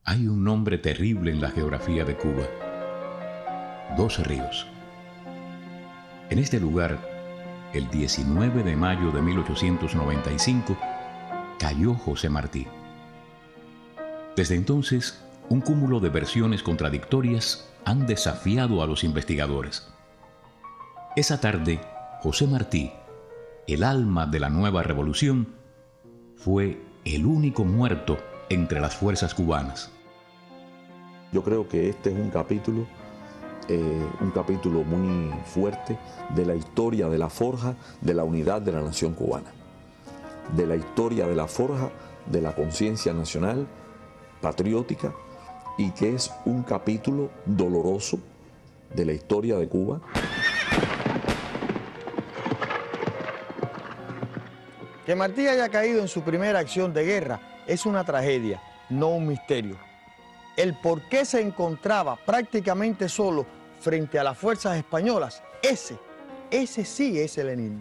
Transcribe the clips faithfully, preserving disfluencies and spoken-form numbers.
Hay un nombre terrible en la geografía de Cuba. Dos ríos. En este lugar, el diecinueve de mayo de mil ochocientos noventa y cinco, cayó José Martí. Desde entonces, un cúmulo de versiones contradictorias han desafiado a los investigadores. Esa tarde, José Martí, el alma de la nueva revolución, fue el único muerto entre las fuerzas cubanas. Yo creo que este es un capítulo, eh, un capítulo muy fuerte de la historia de la forja de la unidad de la nación cubana, de la historia de la forja de la conciencia nacional, patriótica, y que es un capítulo doloroso de la historia de Cuba. Que Martí haya caído en su primera acción de guerra es una tragedia, no un misterio. El por qué se encontraba prácticamente solo frente a las fuerzas españolas, ese, ese sí es el enigma.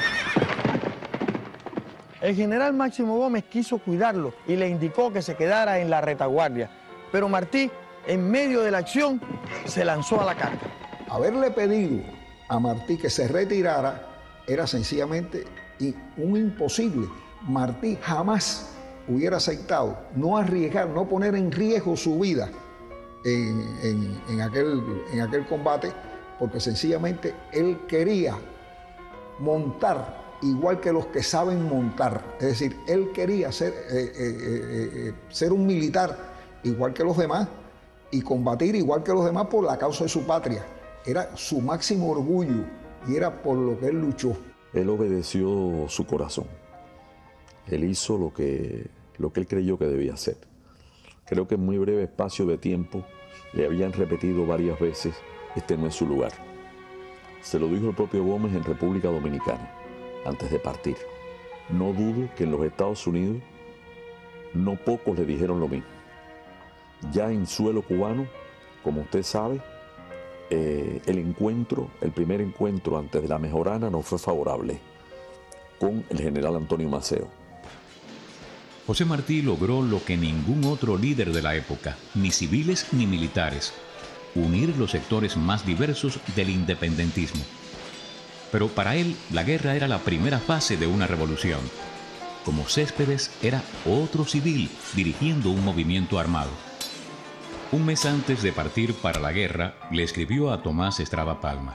El general Máximo Gómez quiso cuidarlo y le indicó que se quedara en la retaguardia, pero Martí, en medio de la acción, se lanzó a la carga. Haberle pedido a Martí que se retirara era sencillamente un imposible. Martí jamás hubiera aceptado no arriesgar, no poner en riesgo su vida en, en, en, aquel, en aquel combate, porque sencillamente él quería montar igual que los que saben montar. Es decir, él quería ser, eh, eh, eh, ser un militar igual que los demás y combatir igual que los demás por la causa de su patria. Era su máximo orgullo y era por lo que él luchó. Él obedeció su corazón. Él hizo lo que, lo que él creyó que debía hacer. Creo que en muy breve espacio de tiempo le habían repetido varias veces: este no es su lugar. Se lo dijo el propio Gómez en República Dominicana, antes de partir. No dudo que en los Estados Unidos no pocos le dijeron lo mismo. Ya en suelo cubano, como usted sabe, eh, el encuentro, el primer encuentro antes de la Mejorana no fue favorable con el general Antonio Maceo. José Martí logró lo que ningún otro líder de la época, ni civiles ni militares: unir los sectores más diversos del independentismo. Pero para él, la guerra era la primera fase de una revolución. Como Céspedes, era otro civil dirigiendo un movimiento armado. Un mes antes de partir para la guerra, le escribió a Tomás Estrada Palma: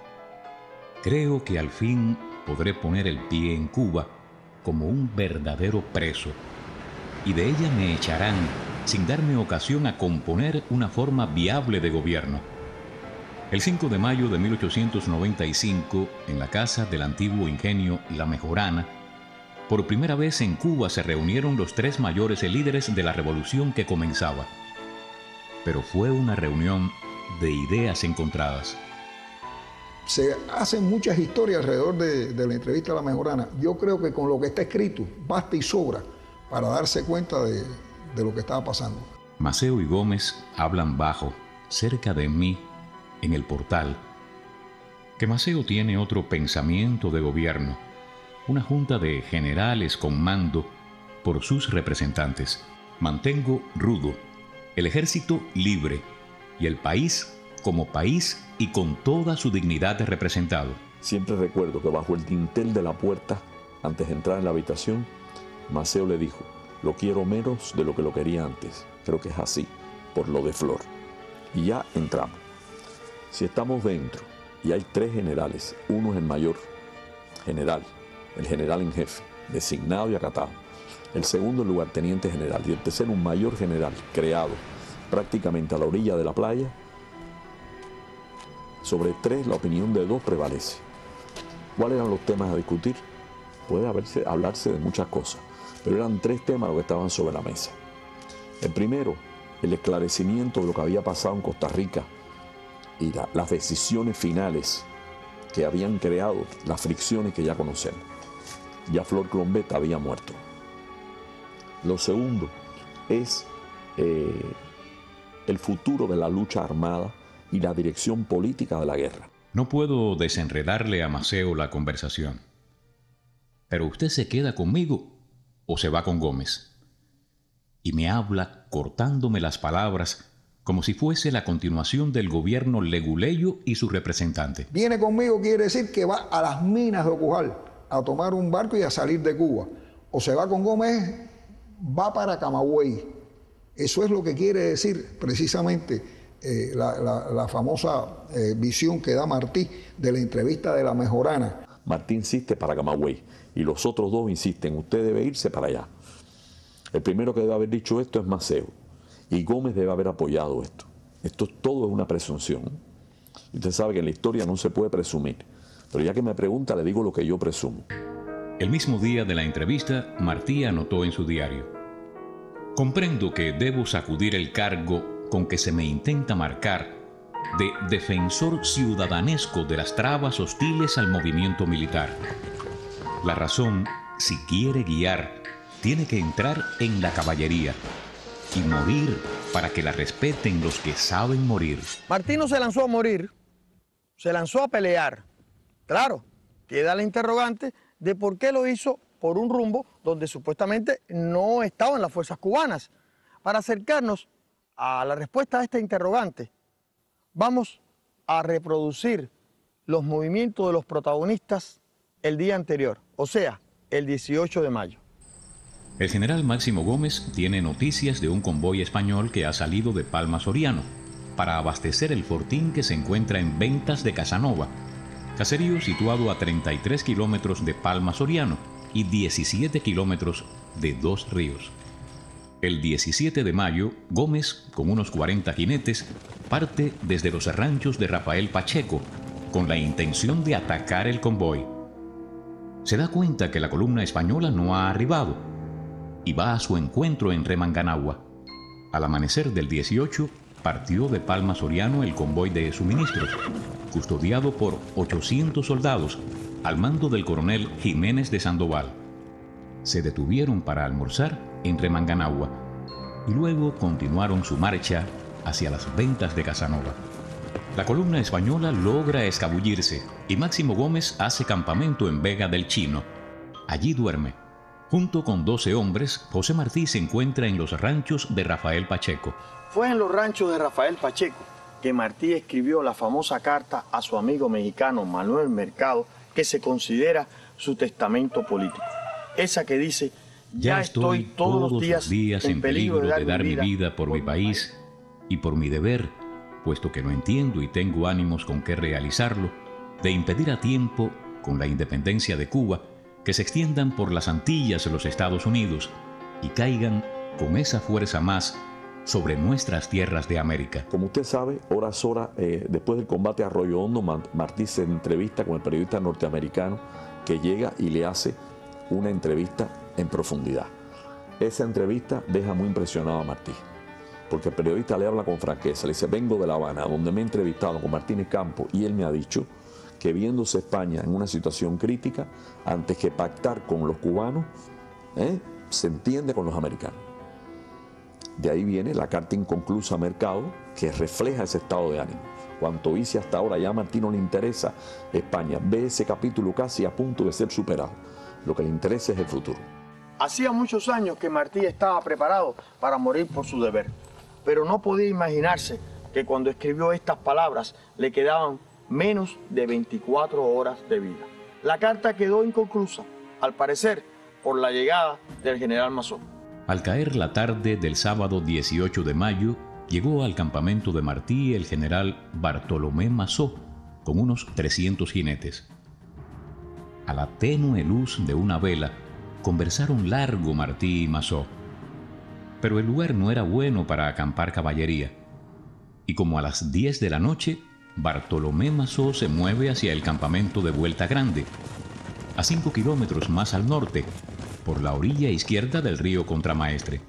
creo que al fin podré poner el pie en Cuba como un verdadero preso, y de ella me echarán sin darme ocasión a componer una forma viable de gobierno. El cinco de mayo de mil ochocientos noventa y cinco, en la casa del antiguo ingenio La Mejorana, por primera vez en Cuba se reunieron los tres mayores líderes de la revolución que comenzaba. Pero fue una reunión de ideas encontradas. Se hacen muchas historias alrededor de, de la entrevista a La Mejorana. Yo creo que con lo que está escrito basta y sobra para darse cuenta de, de lo que estaba pasando. Maceo y Gómez hablan bajo, cerca de mí, en el portal, que Maceo tiene otro pensamiento de gobierno, una junta de generales con mando por sus representantes. Mantengo rudo, el ejército libre y el país como país y con toda su dignidad de representado. Siempre recuerdo que bajo el dintel de la puerta, antes de entrar en la habitación, Maceo le dijo: lo quiero menos de lo que lo quería antes. Creo que es así, por lo de Flor. Y ya entramos. Si estamos dentro y hay tres generales, uno es el mayor general, el general en jefe, designado y acatado. El segundo, el lugarteniente general. Y el tercero, un mayor general, creado prácticamente a la orilla de la playa. Sobre tres, la opinión de dos prevalece. ¿Cuáles eran los temas a discutir? Puede haberse, hablarse de muchas cosas, pero eran tres temas los que estaban sobre la mesa. El primero, el esclarecimiento de lo que había pasado en Costa Rica y la, las decisiones finales que habían creado las fricciones que ya conocemos. Ya Flor Clombeta había muerto. Lo segundo es eh, el futuro de la lucha armada y la dirección política de la guerra. No puedo desenredarle a Maceo la conversación. ¿Pero usted se queda conmigo o se va con Gómez? y me habla cortándome las palabras como si fuese la continuación del gobierno leguleyo y su representante. Viene conmigo quiere decir que va a las minas de Ocujal a tomar un barco y a salir de Cuba. O se va con Gómez, va para Camagüey. Eso es lo que quiere decir precisamente eh, la, la, la famosa eh, visión que da Martí de la entrevista de La Mejorana. Martí insiste para Camagüey y los otros dos insisten, usted debe irse para allá. El primero que debe haber dicho esto es Maceo y Gómez debe haber apoyado esto. Esto todo es una presunción. Usted sabe que en la historia no se puede presumir, pero ya que me pregunta le digo lo que yo presumo. El mismo día de la entrevista, Martí anotó en su diario: comprendo que debo sacudir el cargo con que se me intenta marcar de defensor ciudadanesco de las trabas hostiles al movimiento militar. La razón, si quiere guiar, tiene que entrar en la caballería y morir para que la respeten los que saben morir. Martí no se lanzó a morir, se lanzó a pelear. Claro, queda la interrogante de por qué lo hizo por un rumbo donde supuestamente no estaban las fuerzas cubanas. Para acercarnos a la respuesta a esta interrogante, vamos a reproducir los movimientos de los protagonistas el día anterior, o sea, el dieciocho de mayo. El general Máximo Gómez tiene noticias de un convoy español que ha salido de Palma Soriano para abastecer el fortín que se encuentra en Ventas de Casanova, caserío situado a treinta y tres kilómetros de Palma Soriano y diecisiete kilómetros de Dos Ríos. El diecisiete de mayo, Gómez, con unos cuarenta jinetes, parte desde los ranchos de Rafael Pacheco con la intención de atacar el convoy. Se da cuenta que la columna española no ha arribado y va a su encuentro en Remanganagua. Al amanecer del dieciocho, partió de Palma Soriano el convoy de suministros, custodiado por ochocientos soldados, al mando del coronel Jiménez de Sandoval. Se detuvieron para almorzar en Remanganagua y luego continuaron su marcha hacia las Ventas de Casanova. La columna española logra escabullirse y Máximo Gómez hace campamento en Vega del Chino. Allí duerme. Junto con doce hombres, José Martí se encuentra en los ranchos de Rafael Pacheco. Fue en los ranchos de Rafael Pacheco que Martí escribió la famosa carta a su amigo mexicano Manuel Mercado, que se considera su testamento político. Esa que dice: ya estoy todos los días, días en peligro de dar mi vida por mi país y por mi deber, puesto que lo entiendo y tengo ánimos con qué realizarlo, de impedir a tiempo, con la independencia de Cuba, que se extiendan por las Antillas los Estados Unidos y caigan con esa fuerza más sobre nuestras tierras de América. Como usted sabe, horas horas eh, después del combate a Arroyo Hondo, Martí se entrevista con el periodista norteamericano que llega y le hace una entrevista en profundidad. Esa entrevista deja muy impresionado a Martí, porque el periodista le habla con franqueza, le dice: vengo de La Habana, donde me he entrevistado con Martínez Campos, y él me ha dicho que viéndose España en una situación crítica, antes que pactar con los cubanos, ¿eh? se entiende con los americanos. De ahí viene la carta inconclusa a Mercado, que refleja ese estado de ánimo. Cuanto dice hasta ahora, ya a Martí no le interesa España, ve ese capítulo casi a punto de ser superado. Lo que le interesa es el futuro. Hacía muchos años que Martí estaba preparado para morir por su deber, pero no podía imaginarse que cuando escribió estas palabras le quedaban menos de veinticuatro horas de vida. La carta quedó inconclusa, al parecer, por la llegada del general Masó. Al caer la tarde del sábado dieciocho de mayo, llegó al campamento de Martí el general Bartolomé Masó, con unos trescientos jinetes. A la tenue luz de una vela, conversaron largo Martí y Masó. Pero el lugar no era bueno para acampar caballería, y como a las diez de la noche, Bartolomé Masó se mueve hacia el campamento de Vuelta Grande, a cinco kilómetros más al norte, por la orilla izquierda del río Contramaestre.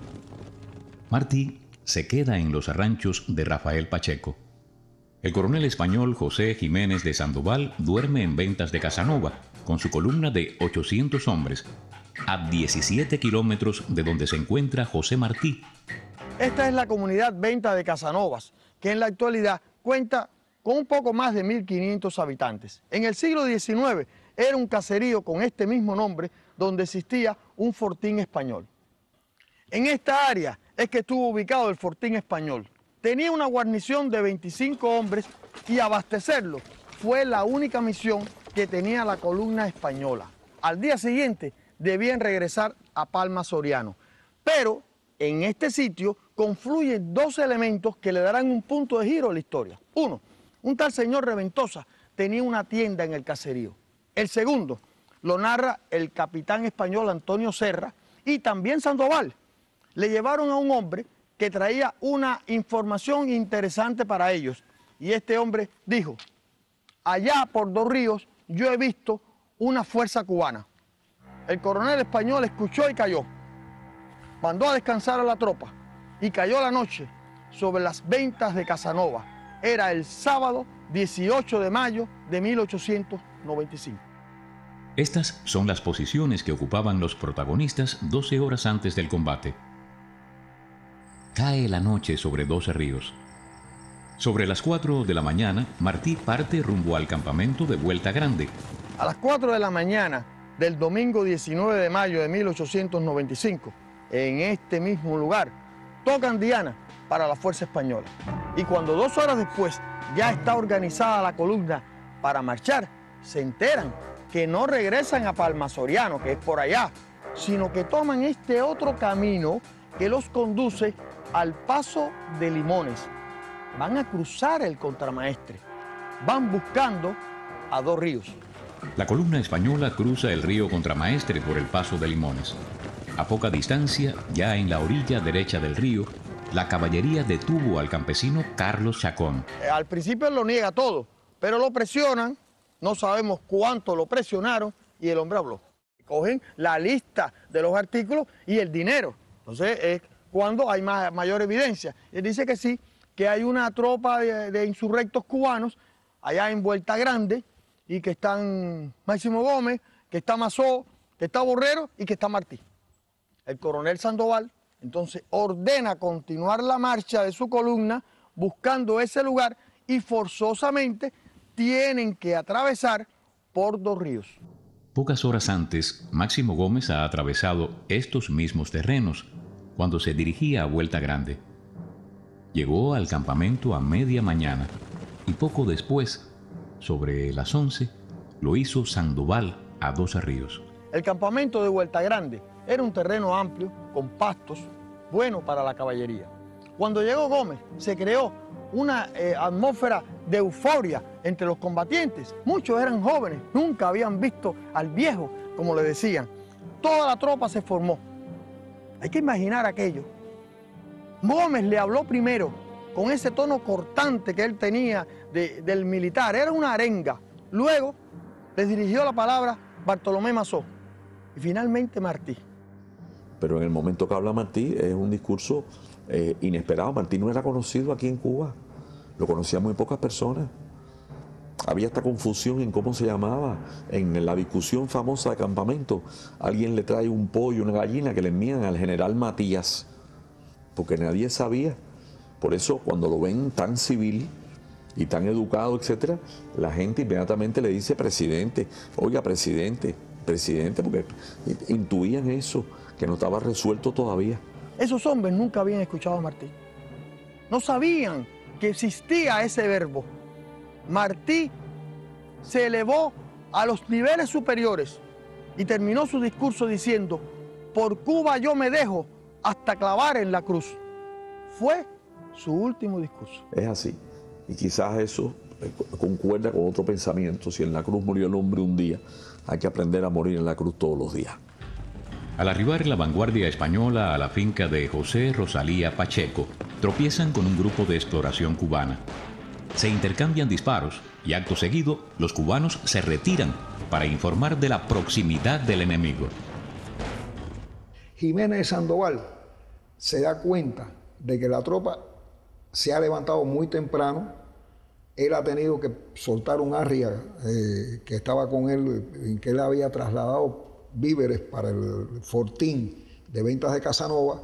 Martí se queda en los ranchos de Rafael Pacheco. El coronel español José Jiménez de Sandoval duerme en Ventas de Casanova, con su columna de ochocientos hombres, a diecisiete kilómetros de donde se encuentra José Martí. Esta es la comunidad Ventas de Casanovas, que en la actualidad cuenta con un poco más de mil quinientos habitantes. En el siglo diecinueve era un caserío con este mismo nombre donde existía un fortín español. En esta área es que estuvo ubicado el fortín español. Tenía una guarnición de veinticinco hombres y abastecerlo fue la única misión que tenía la columna española. Al día siguiente debían regresar a Palma Soriano. Pero en este sitio confluyen dos elementos que le darán un punto de giro a la historia. Uno, un tal señor Reventosa tenía una tienda en el caserío. El segundo lo narra el capitán español Antonio Serra y también Sandoval. Le llevaron a un hombre que traía una información interesante para ellos. Y este hombre dijo: allá por Dos Ríos yo he visto una fuerza cubana. El coronel español escuchó y cayó. Mandó a descansar a la tropa y cayó la noche sobre las ventas de Casanova. Era el sábado dieciocho de mayo de mil ochocientos noventa y cinco. Estas son las posiciones que ocupaban los protagonistas doce horas antes del combate. Cae la noche sobre Doce Ríos. Sobre las cuatro de la mañana, Martí parte rumbo al campamento de Vuelta Grande. A las cuatro de la mañana del domingo diecinueve de mayo de mil ochocientos noventa y cinco, en este mismo lugar, tocan Diana para la fuerza española. Y cuando dos horas después ya está organizada la columna para marchar, se enteran que no regresan a Palma Soriano, que es por allá, sino que toman este otro camino que los conduce al Paso de Limones. Van a cruzar el Contramaestre, van buscando a Dos Ríos. La columna española cruza el río Contramaestre por el Paso de Limones. A poca distancia, ya en la orilla derecha del río, la caballería detuvo al campesino Carlos Chacón. Al principio él lo niega todo, pero lo presionan, no sabemos cuánto lo presionaron y el hombre habló. Cogen la lista de los artículos y el dinero. Entonces es cuando hay más, mayor evidencia. Él dice que sí, que hay una tropa de, de insurrectos cubanos allá en Vuelta Grande y que están Máximo Gómez, que está Mazó, que está Borrero y que está Martí. El coronel Sandoval entonces ordena continuar la marcha de su columna buscando ese lugar y forzosamente tienen que atravesar por Dos Ríos. Pocas horas antes, Máximo Gómez ha atravesado estos mismos terrenos cuando se dirigía a Vuelta Grande. Llegó al campamento a media mañana y poco después, sobre las once, lo hizo Sandoval a Doce Ríos. El campamento de Vuelta Grande era un terreno amplio, con pastos, bueno para la caballería. Cuando llegó Gómez, se creó una eh, atmósfera de euforia entre los combatientes. Muchos eran jóvenes, nunca habían visto al viejo, como le decían. Toda la tropa se formó. Hay que imaginar aquello. Gómez le habló primero con ese tono cortante que él tenía de, del militar, era una arenga. Luego les dirigió la palabra Bartolomé Mazó y finalmente Martí. Pero en el momento que habla Martí es un discurso eh, inesperado. Martí no era conocido aquí en Cuba, lo conocían muy pocas personas. Había esta confusión en cómo se llamaba. En la discusión famosa de campamento, alguien le trae un pollo, una gallina que le envían al general Matías, porque nadie sabía. Por eso cuando lo ven tan civil y tan educado, etcétera, la gente inmediatamente le dice presidente. Oiga, presidente, presidente, porque intuían eso, que no estaba resuelto todavía. Esos hombres nunca habían escuchado a Martí. No sabían que existía ese verbo. Martí se elevó a los niveles superiores y terminó su discurso diciendo: por Cuba yo me dejo hasta clavar en la cruz. Fue su último discurso. Es así. Y quizás eso concuerda con otro pensamiento. Si en la cruz murió el hombre un día, hay que aprender a morir en la cruz todos los días. Al arribar la vanguardia española a la finca de José Rosalía Pacheco, tropiezan con un grupo de exploración cubana. Se intercambian disparos y acto seguido los cubanos se retiran para informar de la proximidad del enemigo. Jiménez de Sandoval se da cuenta de que la tropa se ha levantado muy temprano. Él ha tenido que soltar un arria eh, que estaba con él, en que él había trasladado víveres para el fortín de ventas de Casanova,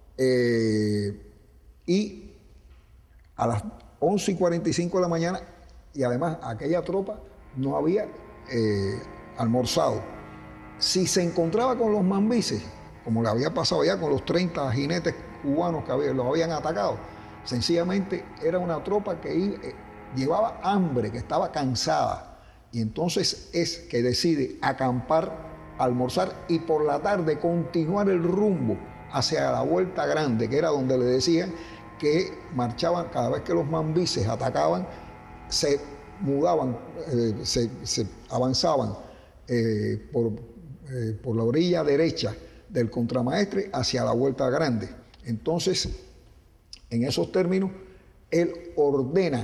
eh, y a las once y cuarenta y cinco de la mañana, y además aquella tropa no había eh, almorzado. Si se encontraba con los mambises, como le había pasado ya con los treinta jinetes cubanos que había, los habían atacado. Sencillamente era una tropa que iba, eh, llevaba hambre, que estaba cansada. Y entonces es que decide acampar, almorzar y por la tarde continuar el rumbo hacia la Vuelta Grande, que era donde le decían que marchaban, cada vez que los mambises atacaban, se mudaban, eh, se, se avanzaban eh, por, eh, por la orilla derecha del contramaestre hacia la Vuelta Grande. Entonces, en esos términos, él ordena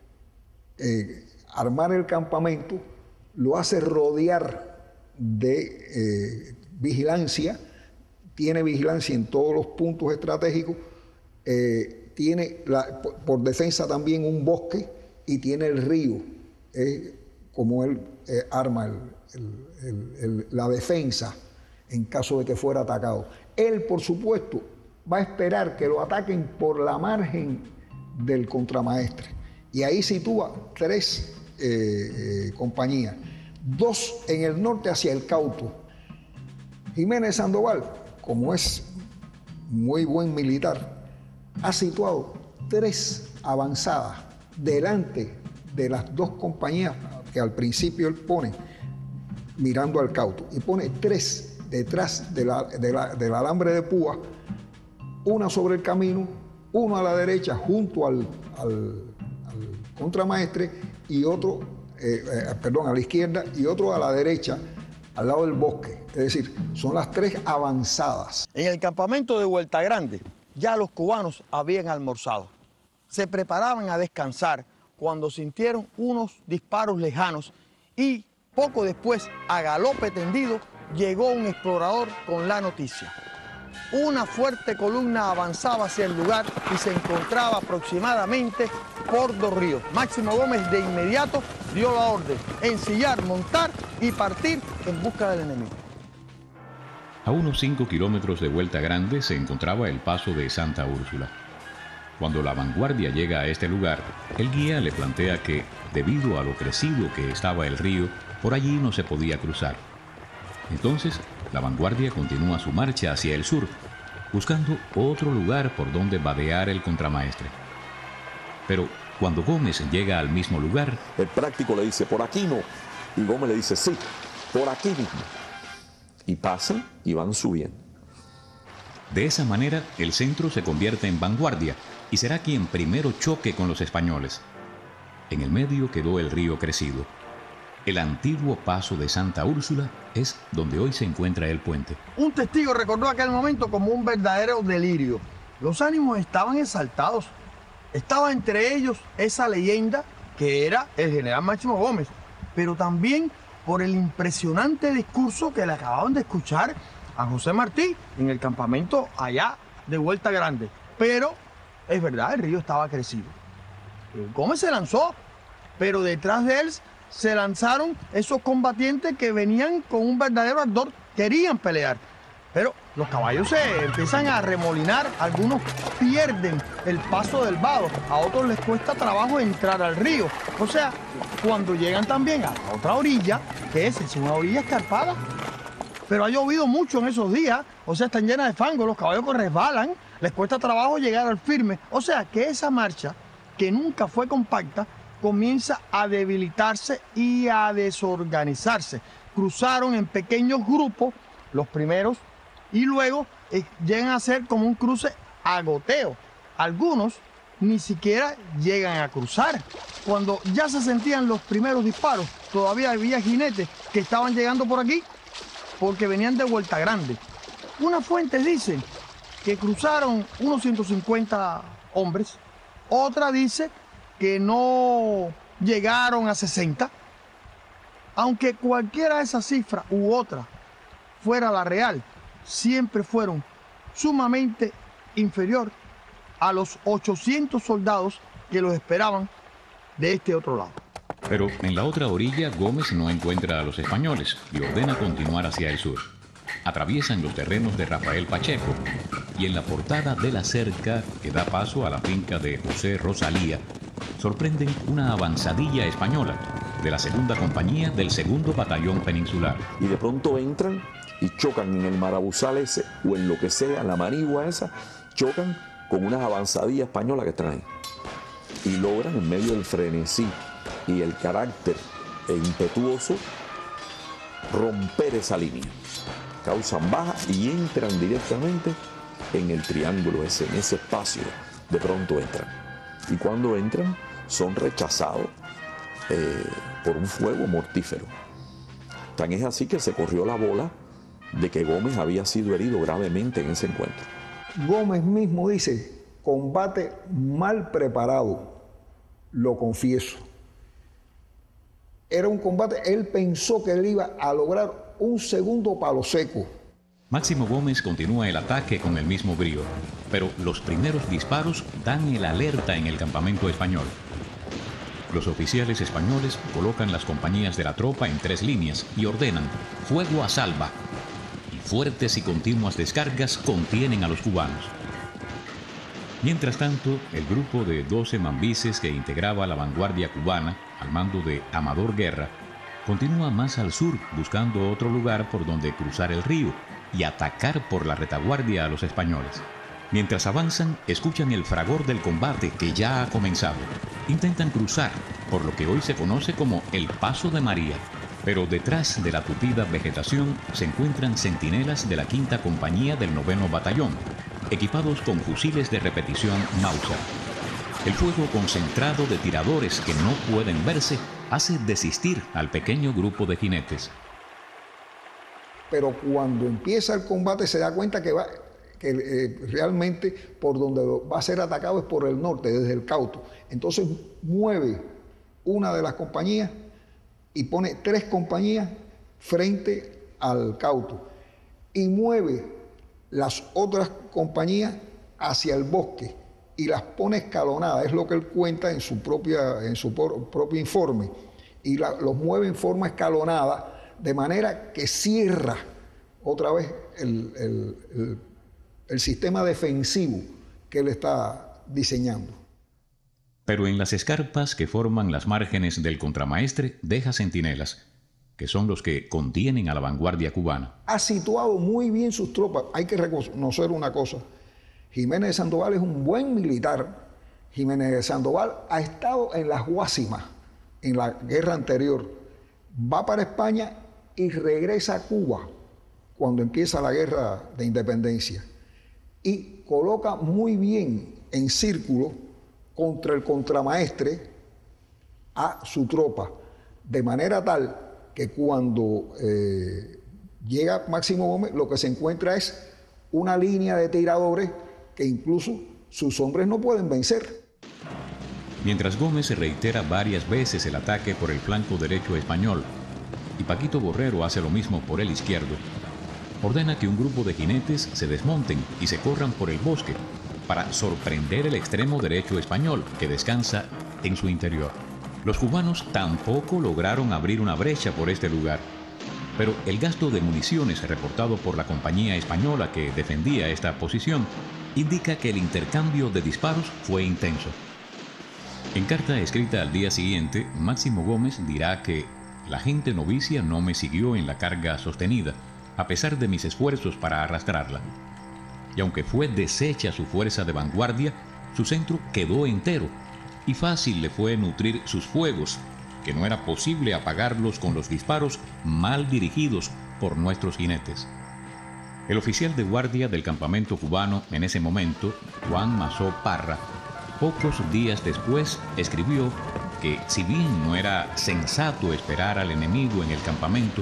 eh, armar el campamento, lo hace rodear de eh, vigilancia, tiene vigilancia en todos los puntos estratégicos, eh, tiene la, por, por defensa también un bosque y tiene el río, eh, como él eh, arma el, el, el, el, la defensa en caso de que fuera atacado. Él, por supuesto, va a esperar que lo ataquen por la margen del contramaestre. Y ahí sitúa tres eh, eh, compañías, dos en el norte hacia el Cauto. Jiménez Sandoval, como es muy buen militar, ha situado tres avanzadas delante de las dos compañías que al principio él pone mirando al Cauto, y pone tres detrás de la, de la, del alambre de púa, una sobre el camino, uno a la derecha junto al, al, al contramaestre y otro, eh, eh, perdón, a la izquierda y otro a la derecha, al lado del bosque. Es decir, son las tres avanzadas. En el campamento de Vuelta Grande ya los cubanos habían almorzado. Se preparaban a descansar cuando sintieron unos disparos lejanos y poco después, a galope tendido, llegó un explorador con la noticia. Una fuerte columna avanzaba hacia el lugar y se encontraba aproximadamente por dos ríos. Máximo Gómez de inmediato dio la orden: ensillar, montar y partir en busca del enemigo. A unos cinco kilómetros de Vuelta Grande se encontraba el paso de Santa Úrsula. Cuando la vanguardia llega a este lugar, el guía le plantea que, debido a lo crecido que estaba el río, por allí no se podía cruzar. Entonces, la vanguardia continúa su marcha hacia el sur, buscando otro lugar por donde vadear el contramaestre. Pero cuando Gómez llega al mismo lugar, el práctico le dice, por aquí no. Y Gómez le dice, sí, por aquí mismo. Y pasan y van subiendo. De esa manera, el centro se convierte en vanguardia y será quien primero choque con los españoles. En el medio quedó el río crecido. El antiguo paso de Santa Úrsula es donde hoy se encuentra el puente. Un testigo recordó aquel momento como un verdadero delirio. Los ánimos estaban exaltados. Estaba entre ellos esa leyenda que era el general Máximo Gómez, pero también por el impresionante discurso que le acababan de escuchar a José Martí en el campamento allá de Vuelta Grande. Pero es verdad, el río estaba crecido. Gómez se lanzó, pero detrás de él se lanzaron esos combatientes que venían con un verdadero ardor, querían pelear. Pero los caballos se empiezan a remolinar, algunos pierden el paso del vado, a otros les cuesta trabajo entrar al río. O sea, cuando llegan también a la otra orilla, que es, es una orilla escarpada, pero ha llovido mucho en esos días, o sea, están llenas de fango, los caballos que resbalan, les cuesta trabajo llegar al firme. O sea, que esa marcha, que nunca fue compacta, comienza a debilitarse y a desorganizarse. Cruzaron en pequeños grupos, los primeros, y luego eh, llegan a ser como un cruce a goteo. Algunos ni siquiera llegan a cruzar. Cuando ya se sentían los primeros disparos, todavía había jinetes que estaban llegando por aquí porque venían de Vuelta Grande. Unas fuentes dicen que cruzaron unos ciento cincuenta hombres, otra dice que no llegaron a sesenta, aunque cualquiera de esas cifras u otra fuera la real, siempre fueron sumamente inferior a los ochocientos soldados que los esperaban de este otro lado. Pero en la otra orilla, Gómez no encuentra a los españoles y ordena continuar hacia el sur. Atraviesan los terrenos de Rafael Pacheco y en la portada de la cerca que da paso a la finca de José Rosalía, sorprenden una avanzadilla española de la segunda compañía del segundo batallón peninsular. Y de pronto entran y chocan en el marabuzal ese o en lo que sea, la manigua esa, chocan con unas avanzadillas españolas que están ahí. Y logran, en medio del frenesí y el carácter impetuoso, romper esa línea. Causan baja y entran directamente en el triángulo ese, en ese espacio. De pronto entran. Y cuando entran, son rechazados eh, por un fuego mortífero. Tan es así que se corrió la bola de que Gómez había sido herido gravemente en ese encuentro. Gómez mismo dice, combate mal preparado, lo confieso. Era un combate, él pensó que él iba a lograr un segundo palo seco. Máximo Gómez continúa el ataque con el mismo brío, pero los primeros disparos dan el alerta en el campamento español. Los oficiales españoles colocan las compañías de la tropa en tres líneas y ordenan fuego a salva. Y fuertes y continuas descargas contienen a los cubanos. Mientras tanto, el grupo de doce mambises que integraba la vanguardia cubana, al mando de Amador Guerra, continúa más al sur buscando otro lugar por donde cruzar el río y atacar por la retaguardia a los españoles. Mientras avanzan, escuchan el fragor del combate que ya ha comenzado. Intentan cruzar por lo que hoy se conoce como el Paso de María, pero detrás de la tupida vegetación se encuentran centinelas de la quinta compañía del noveno batallón, equipados con fusiles de repetición Mauser. El fuego concentrado de tiradores que no pueden verse hace desistir al pequeño grupo de jinetes. Pero cuando empieza el combate se da cuenta que, va, que eh, realmente por donde va a ser atacado es por el norte, desde el Cauto. Entonces mueve una de las compañías y pone tres compañías frente al Cauto y mueve las otras compañías hacia el bosque y las pone escalonadas, es lo que él cuenta en su, propia, en su por, propio informe, y la, los mueve en forma escalonada, de manera que cierra otra vez el, el, el, el sistema defensivo que él está diseñando. Pero en las escarpas que forman las márgenes del contramaestre deja centinelas, que son los que contienen a la vanguardia cubana. Ha situado muy bien sus tropas. Hay que reconocer una cosa. Jiménez de Sandoval es un buen militar. Jiménez de Sandoval ha estado en las Guásimas, en la guerra anterior. Va para España y regresa a Cuba cuando empieza la guerra de independencia. Y coloca muy bien en círculo contra el contramaestre a su tropa, de manera tal que cuando eh, llega Máximo Gómez, lo que se encuentra es una línea de tiradores que incluso sus hombres no pueden vencer. Mientras Gómez reitera varias veces el ataque por el flanco derecho español, y Paquito Borrero hace lo mismo por el izquierdo, ordena que un grupo de jinetes se desmonten y se corran por el bosque para sorprender el extremo derecho español que descansa en su interior. Los cubanos tampoco lograron abrir una brecha por este lugar, pero el gasto de municiones reportado por la compañía española que defendía esta posición indica que el intercambio de disparos fue intenso. En carta escrita al día siguiente, Máximo Gómez dirá que la gente novicia no me siguió en la carga sostenida, a pesar de mis esfuerzos para arrastrarla. Y aunque fue deshecha su fuerza de vanguardia, su centro quedó entero, y fácil le fue nutrir sus fuegos, que no era posible apagarlos con los disparos mal dirigidos por nuestros jinetes. El oficial de guardia del campamento cubano en ese momento, Juan Mazó Parra, pocos días después escribió que si bien no era sensato esperar al enemigo en el campamento,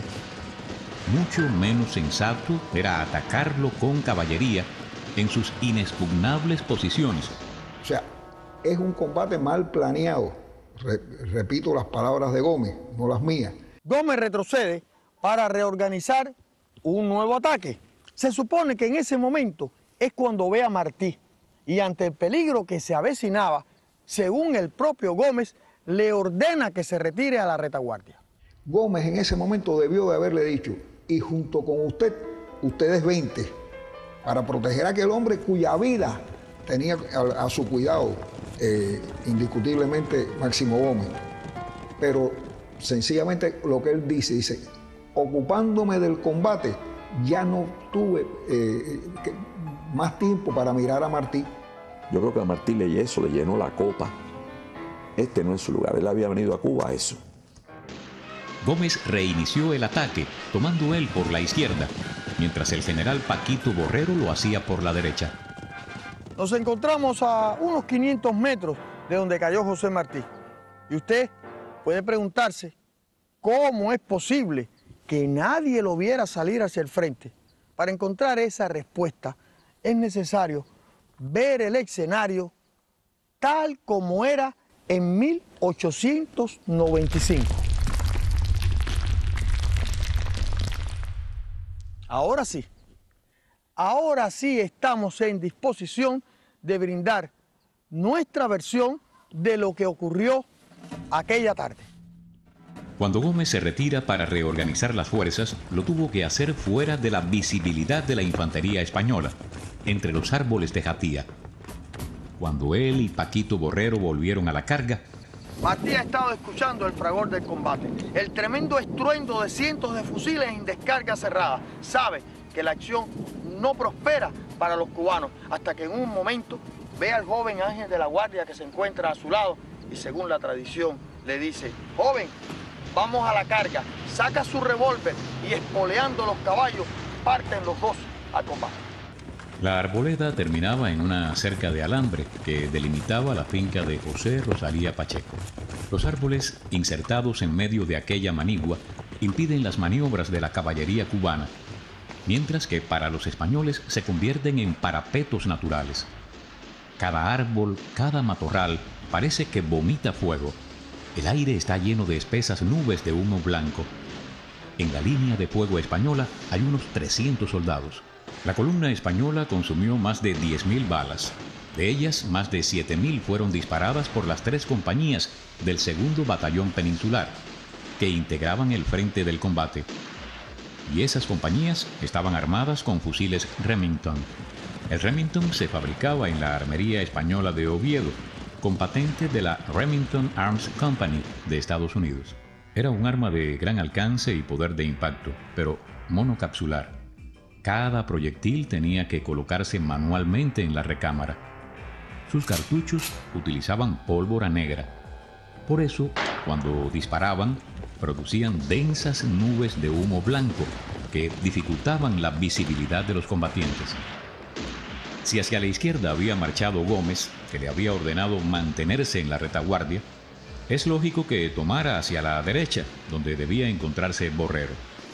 mucho menos sensato era atacarlo con caballería en sus inexpugnables posiciones. O sea, es un combate mal planeado. Re- repito las palabras de Gómez, no las mías. Gómez retrocede para reorganizar un nuevo ataque. Se supone que en ese momento es cuando ve a Martí y ante el peligro que se avecinaba, según el propio Gómez, le ordena que se retire a la retaguardia. Gómez en ese momento debió de haberle dicho, y junto con usted, ustedes veinte, para proteger a aquel hombre cuya vida tenía a, a su cuidado eh, indiscutiblemente Máximo Gómez. Pero sencillamente lo que él dice, dice, ocupándome del combate, ya no tuve eh, que, más tiempo para mirar a Martí. Yo creo que a Martí le eso, le llenó la copa. Este no es su lugar, él había venido a Cuba a eso. Gómez reinició el ataque, tomando él por la izquierda, mientras el general Paquito Borrero lo hacía por la derecha. Nos encontramos a unos quinientos metros de donde cayó José Martí. Y usted puede preguntarse cómo es posible que nadie lo viera salir hacia el frente. Para encontrar esa respuesta es necesario ver el escenario tal como era en mil ochocientos noventa y cinco. Ahora sí, ahora sí estamos en disposición de brindar nuestra versión de lo que ocurrió aquella tarde. Cuando Gómez se retira para reorganizar las fuerzas, lo tuvo que hacer fuera de la visibilidad de la infantería española, entre los árboles de Jatía. Cuando él y Paquito Borrero volvieron a la carga, Martí ha estado escuchando el fragor del combate, el tremendo estruendo de cientos de fusiles en descarga cerrada. Sabe que la acción no prospera para los cubanos hasta que en un momento ve al joven Ángel de la Guardia que se encuentra a su lado y según la tradición le dice: joven, vamos a la carga. Saca su revólver y espoleando los caballos parten los dos al combate. La arboleda terminaba en una cerca de alambre que delimitaba la finca de José Rosalía Pacheco. Los árboles insertados en medio de aquella manigua impiden las maniobras de la caballería cubana, mientras que para los españoles se convierten en parapetos naturales. Cada árbol, cada matorral parece que vomita fuego. El aire está lleno de espesas nubes de humo blanco. En la línea de fuego española hay unos trescientos soldados. La columna española consumió más de diez mil balas. De ellas, más de siete mil fueron disparadas por las tres compañías del segundo Batallón Peninsular, que integraban el frente del combate. Y esas compañías estaban armadas con fusiles Remington. El Remington se fabricaba en la armería española de Oviedo, con patente de la Remington Arms Company de Estados Unidos. Era un arma de gran alcance y poder de impacto, pero monocapsular. Cada proyectil tenía que colocarse manualmente en la recámara. Sus cartuchos utilizaban pólvora negra. Por eso, cuando disparaban, producían densas nubes de humo blanco que dificultaban la visibilidad de los combatientes. Si hacia la izquierda había marchado Gómez, que le había ordenado mantenerse en la retaguardia, es lógico que tomara hacia la derecha, donde debía encontrarse Borrero.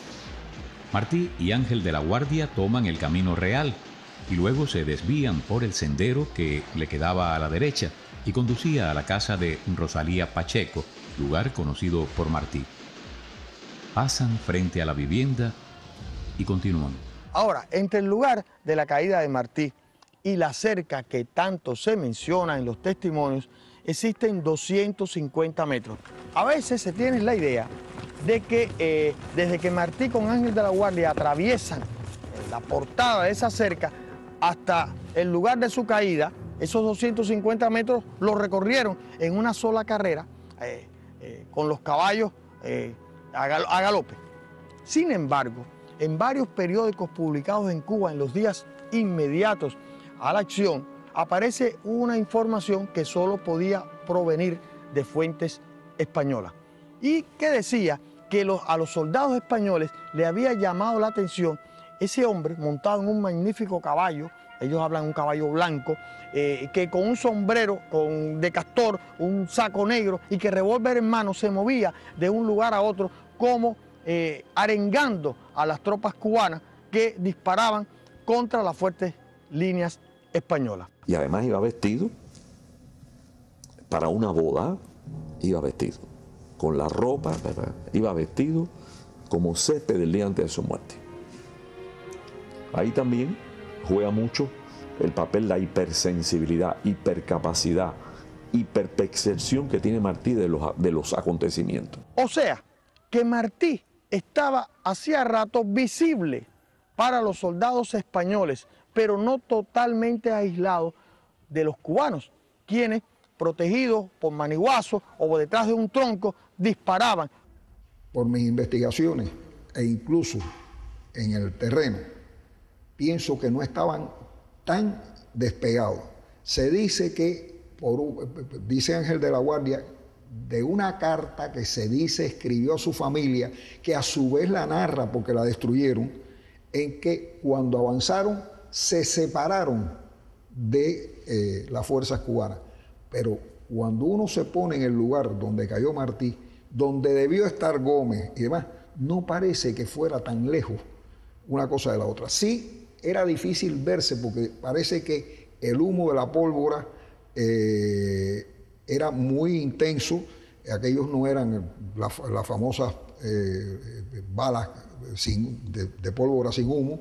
Martí y Ángel de la Guardia toman el camino real y luego se desvían por el sendero que le quedaba a la derecha y conducía a la casa de Rosalía Pacheco, lugar conocido por Martí. Pasan frente a la vivienda y continúan. Ahora, entre el lugar de la caída de Martí y la cerca que tanto se menciona en los testimonios, existen doscientos cincuenta metros. A veces se tiene la idea de que eh, desde que Martí con Ángel de la Guardia atraviesan la portada de esa cerca hasta el lugar de su caída, esos doscientos cincuenta metros los recorrieron en una sola carrera eh, eh, con los caballos eh, a, gal a galope. Sin embargo, en varios periódicos publicados en Cuba en los días inmediatos a la acción, aparece una información que solo podía provenir de fuentes españolas y que decía que los, a los soldados españoles le había llamado la atención ese hombre montado en un magnífico caballo, ellos hablan de un caballo blanco, eh, que con un sombrero con, de castor, un saco negro y que revólver en mano se movía de un lugar a otro como eh, arengando a las tropas cubanas que disparaban contra las fuertes líneas españolas. Y además iba vestido para una boda, iba vestido con la ropa, iba vestido como césped del día antes de su muerte. Ahí también juega mucho el papel, la hipersensibilidad, hipercapacidad, hiperpercepción que tiene Martí de los, de los acontecimientos. O sea, que Martí estaba hacía rato visible para los soldados españoles, pero no totalmente aislado de los cubanos, quienes, protegidos por maniguazos o detrás de un tronco, disparaban. Por mis investigaciones e incluso en el terreno, pienso que no estaban tan despegados. Se dice que, por, dice Ángel de la Guardia, de una carta que se dice escribió a su familia, que a su vez la narra porque la destruyeron, en que cuando avanzaron se separaron de eh, las fuerzas cubanas. Pero cuando uno se pone en el lugar donde cayó Martí, donde debió estar Gómez y demás, no parece que fuera tan lejos una cosa de la otra. Sí, era difícil verse porque parece que el humo de la pólvora eh, era muy intenso. Aquellos no eran las la famosas eh, balas sin, de, de pólvora sin humo,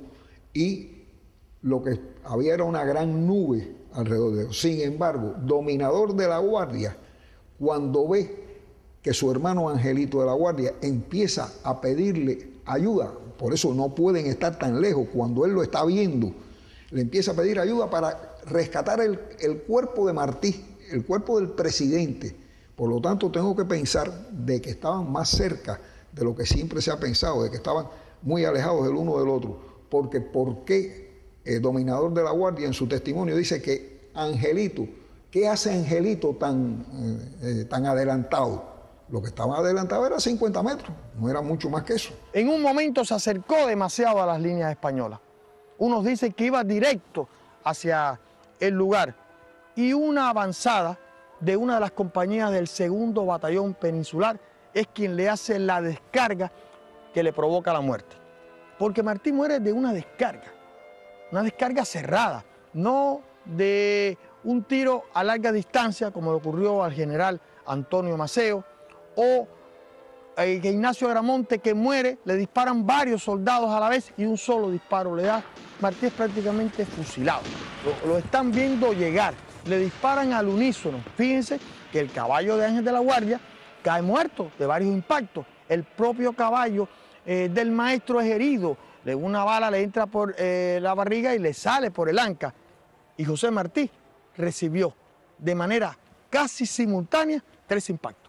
y lo que había era una gran nube alrededor de ellos. Sin embargo, Dominador de la Guardia, cuando ve que su hermano Angelito de la Guardia empieza a pedirle ayuda, por eso no pueden estar tan lejos, cuando él lo está viendo, le empieza a pedir ayuda para rescatar el, el cuerpo de Martí, el cuerpo del presidente. Por lo tanto, tengo que pensar de que estaban más cerca de lo que siempre se ha pensado, de que estaban muy alejados del uno del otro. Porque ¿por qué el Dominador de la Guardia en su testimonio dice que Angelito, qué hace Angelito tan, eh, eh, tan adelantado? Lo que estaba adelantado era cincuenta metros, no era mucho más que eso. En un momento se acercó demasiado a las líneas españolas. Unos dicen que iba directo hacia el lugar, y una avanzada de una de las compañías del segundo batallón peninsular es quien le hace la descarga que le provoca la muerte. Porque Martí muere de una descarga, una descarga cerrada, no de un tiro a larga distancia como le ocurrió al general Antonio Maceo, o eh, que Ignacio Agramonte, que muere, le disparan varios soldados a la vez y un solo disparo le da. Martí es prácticamente fusilado. Lo, lo están viendo llegar, le disparan al unísono. Fíjense que el caballo de Ángel de la Guardia cae muerto de varios impactos. El propio caballo eh, del maestro es herido. Una bala le entra por eh, la barriga y le sale por el anca. Y José Martí recibió de manera casi simultánea tres impactos.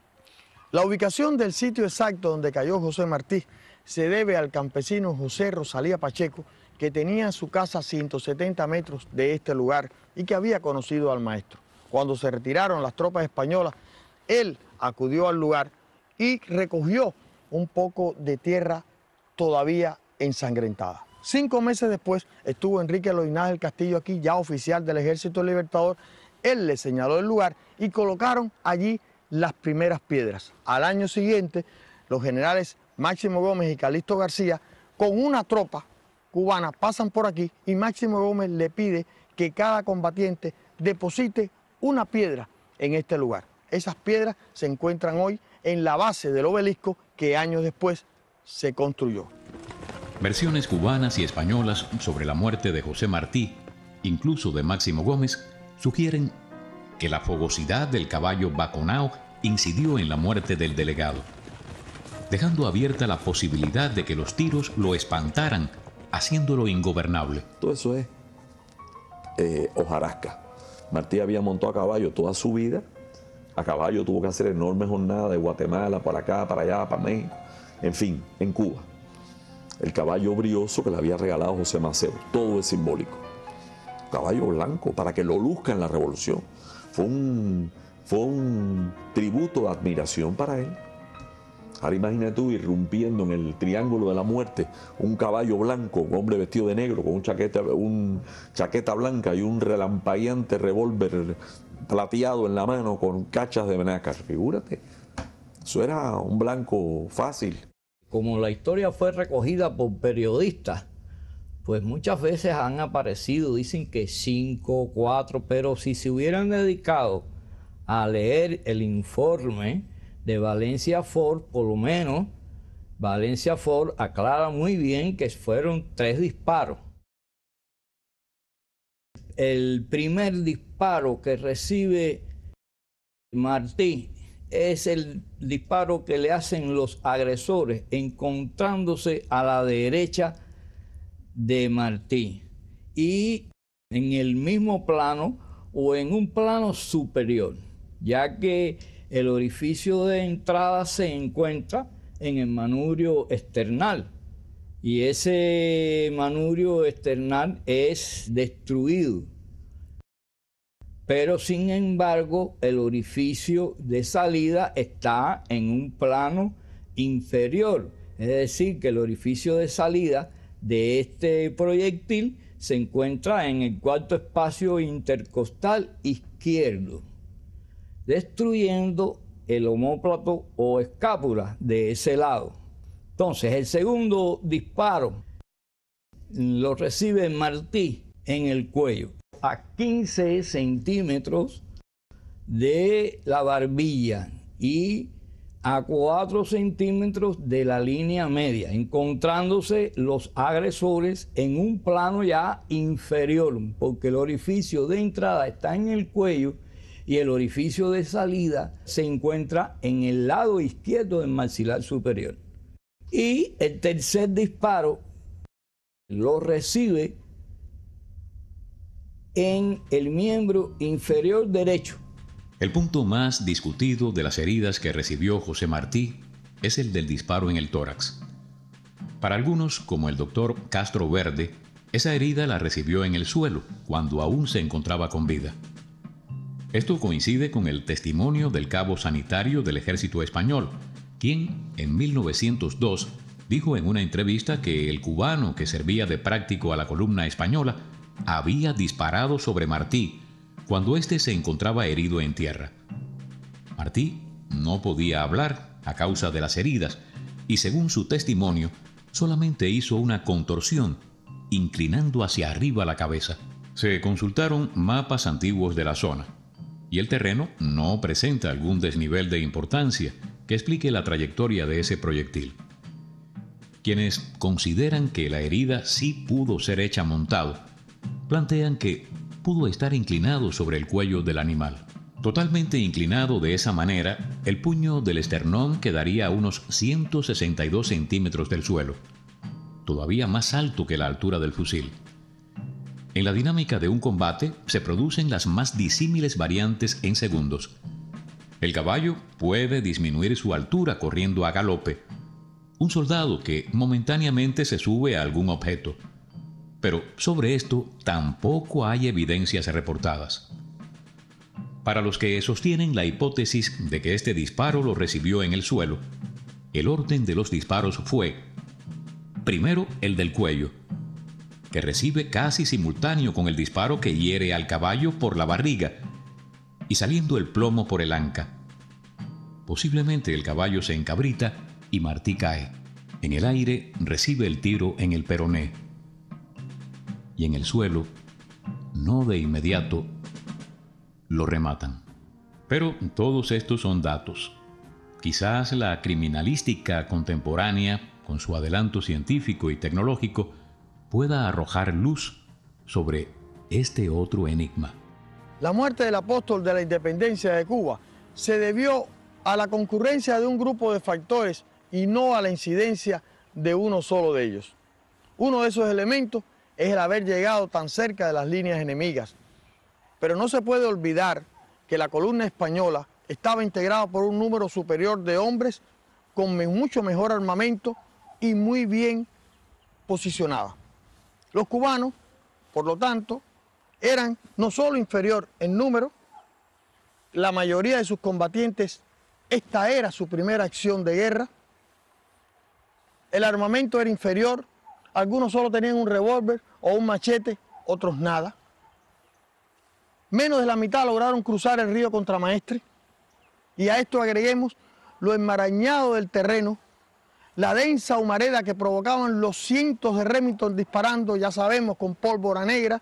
La ubicación del sitio exacto donde cayó José Martí se debe al campesino José Rosalía Pacheco, que tenía su casa a ciento setenta metros de este lugar y que había conocido al maestro. Cuando se retiraron las tropas españolas, él acudió al lugar y recogió un poco de tierra todavía ensangrentada. Cinco meses después estuvo Enrique Loinás del Castillo aquí, ya oficial del Ejército Libertador. Él le señaló el lugar y colocaron allí las primeras piedras. Al año siguiente, los generales Máximo Gómez y Calixto García, con una tropa cubana, pasan por aquí y Máximo Gómez le pide que cada combatiente deposite una piedra en este lugar. Esas piedras se encuentran hoy en la base del obelisco que años después se construyó. Versiones cubanas y españolas sobre la muerte de José Martí, incluso de Máximo Gómez, sugieren que la fogosidad del caballo Baconao incidió en la muerte del delegado, dejando abierta la posibilidad de que los tiros lo espantaran, haciéndolo ingobernable. Todo eso es eh, hojarasca. Martí había montado a caballo toda su vida. A caballo tuvo que hacer enormes jornadas de Guatemala para acá, para allá, para México, en fin, en Cuba. El caballo brioso que le había regalado José Maceo, todo es simbólico. Caballo blanco para que lo luzca en la revolución. Fue un, fue un tributo de admiración para él. Ahora imagínate tú irrumpiendo en el triángulo de la muerte, un caballo blanco, un hombre vestido de negro, con un chaqueta, un chaqueta blanca y un relampagueante revólver plateado en la mano con cachas de nácar. Figúrate, eso era un blanco fácil. Como la historia fue recogida por periodistas, pues muchas veces han aparecido, dicen que cinco, cuatro, pero si se hubieran dedicado a leer el informe de Valencia Ford, por lo menos Valencia Ford aclara muy bien que fueron tres disparos. El primer disparo que recibe Martí es el disparo que le hacen los agresores encontrándose a la derecha de Martí y en el mismo plano o en un plano superior, ya que el orificio de entrada se encuentra en el manubrio external y ese manubrio external es destruido. Pero sin embargo, el orificio de salida está en un plano inferior. Es decir, que el orificio de salida de este proyectil se encuentra en el cuarto espacio intercostal izquierdo, destruyendo el omóplato o escápula de ese lado. Entonces, el segundo disparo lo recibe Martí en el cuello, a quince centímetros de la barbilla y a cuatro centímetros de la línea media, encontrándose los agresores en un plano ya inferior, porque el orificio de entrada está en el cuello y el orificio de salida se encuentra en el lado izquierdo del maxilar superior. Y el tercer disparo lo recibe en el miembro inferior derecho. El punto más discutido de las heridas que recibió José Martí es el del disparo en el tórax. Para algunos, como el doctor Castro Verde, esa herida la recibió en el suelo, cuando aún se encontraba con vida. Esto coincide con el testimonio del cabo sanitario del ejército español, quien, en mil novecientos dos, dijo en una entrevista que el cubano que servía de práctico a la columna española había disparado sobre Martí cuando éste se encontraba herido en tierra. Martí no podía hablar a causa de las heridas y, según su testimonio, solamente hizo una contorsión, inclinando hacia arriba la cabeza. Se consultaron mapas antiguos de la zona y el terreno no presenta algún desnivel de importancia que explique la trayectoria de ese proyectil. Quienes consideran que la herida sí pudo ser hecha montado, plantean que pudo estar inclinado sobre el cuello del animal. Totalmente inclinado de esa manera, el puño del esternón quedaría a unos ciento sesenta y dos centímetros del suelo, todavía más alto que la altura del fusil. En la dinámica de un combate se producen las más disímiles variantes en segundos. El caballo puede disminuir su altura corriendo a galope. Un soldado que momentáneamente se sube a algún objeto. Pero sobre esto tampoco hay evidencias reportadas. Para los que sostienen la hipótesis de que este disparo lo recibió en el suelo, el orden de los disparos fue: primero el del cuello, que recibe casi simultáneo con el disparo que hiere al caballo por la barriga y saliendo el plomo por el anca. Posiblemente el caballo se encabrita y Martí cae. En el aire recibe el tiro en el peroné. Y en el suelo, no de inmediato, lo rematan. Pero todos estos son datos. Quizás la criminalística contemporánea, con su adelanto científico y tecnológico, pueda arrojar luz sobre este otro enigma. La muerte del apóstol de la independencia de Cuba se debió a la concurrencia de un grupo de factores y no a la incidencia de uno solo de ellos. Uno de esos elementos es el haber llegado tan cerca de las líneas enemigas. Pero no se puede olvidar que la columna española estaba integrada por un número superior de hombres con mucho mejor armamento y muy bien posicionada. Los cubanos, por lo tanto, eran no solo inferior en número, la mayoría de sus combatientes, esta era su primera acción de guerra, el armamento era inferior, algunos solo tenían un revólver o un machete, otros nada. Menos de la mitad lograron cruzar el río Contramaestre, y a esto agreguemos lo enmarañado del terreno, la densa humareda que provocaban los cientos de Remington disparando, ya sabemos, con pólvora negra,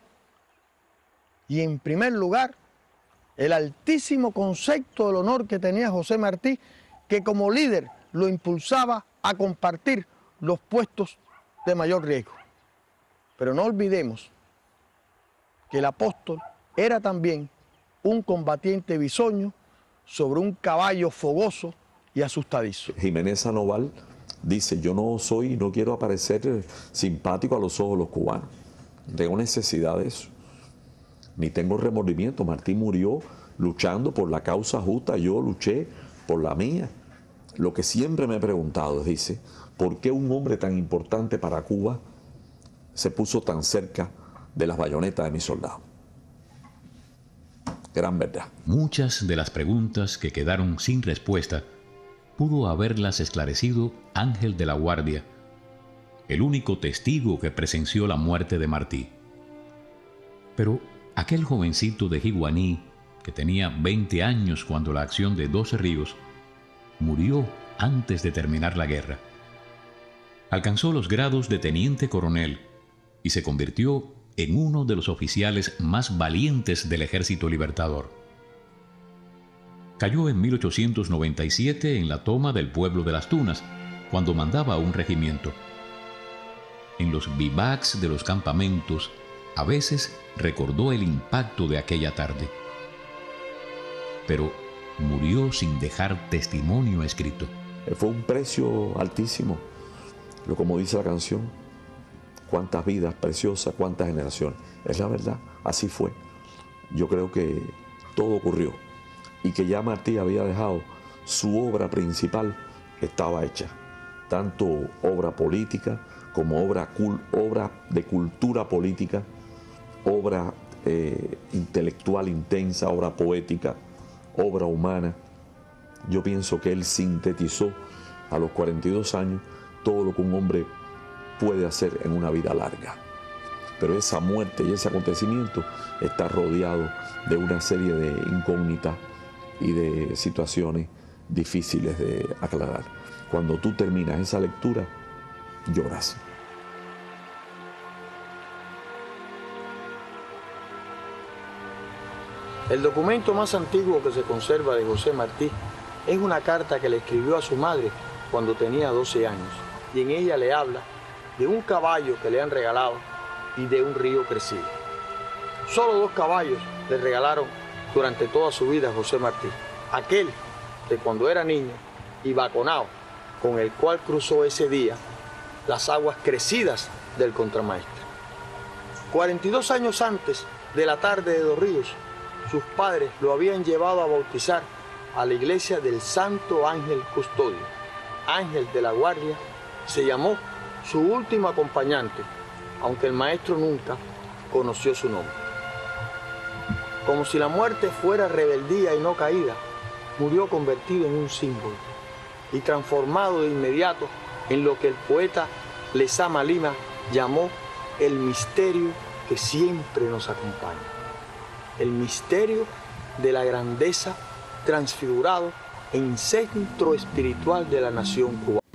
y en primer lugar, el altísimo concepto del honor que tenía José Martí, que como líder lo impulsaba a compartir los puestos de mayor riesgo. Pero no olvidemos que el apóstol era también un combatiente bisoño sobre un caballo fogoso y asustadizo. Jiménez Sandoval dice: yo no soy, no quiero aparecer simpático a los ojos de los cubanos. No tengo necesidad de eso. Ni tengo remordimiento. Martí murió luchando por la causa justa, yo luché por la mía. Lo que siempre me he preguntado es, dice, ¿por qué un hombre tan importante para Cuba se puso tan cerca de las bayonetas de mis soldados? Gran verdad. Muchas de las preguntas que quedaron sin respuesta pudo haberlas esclarecido Ángel de la Guardia, el único testigo que presenció la muerte de Martí. Pero aquel jovencito de Jiguaní, que tenía veinte años cuando la acción de Doce Ríos, murió antes de terminar la guerra. Alcanzó los grados de teniente coronel y se convirtió en uno de los oficiales más valientes del Ejército Libertador. Cayó en mil ochocientos noventa y siete en la toma del pueblo de Las Tunas, cuando mandaba un regimiento. En los vivacs de los campamentos, a veces recordó el impacto de aquella tarde. Pero murió sin dejar testimonio escrito. Fue un precio altísimo, lo como dice la canción, cuántas vidas preciosas, cuántas generaciones. Es la verdad, así fue. Yo creo que todo ocurrió y que ya Martí había dejado su obra principal, estaba hecha, tanto obra política como obra, obra de cultura política, obra eh, intelectual intensa, obra poética, obra humana. Yo pienso que él sintetizó a los cuarenta y dos años todo lo que un hombre puede hacer en una vida larga. Pero esa muerte y ese acontecimiento está rodeado de una serie de incógnitas y de situaciones difíciles de aclarar. Cuando tú terminas esa lectura, lloras. El documento más antiguo que se conserva de José Martí es una carta que le escribió a su madre cuando tenía doce años, y en ella le habla de un caballo que le han regalado y de un río crecido. Solo dos caballos le regalaron durante toda su vida a José Martí. Aquel de cuando era niño y Baconao, con el cual cruzó ese día las aguas crecidas del Contramaestre. cuarenta y dos años antes de la tarde de Dos Ríos, sus padres lo habían llevado a bautizar a la iglesia del Santo Ángel Custodio. Ángel de la Guardia se llamó su último acompañante, aunque el maestro nunca conoció su nombre. Como si la muerte fuera rebeldía y no caída, murió convertido en un símbolo y transformado de inmediato en lo que el poeta Lezama Lima llamó el misterio que siempre nos acompaña. El misterio de la grandeza transfigurado en centro espiritual de la nación cubana.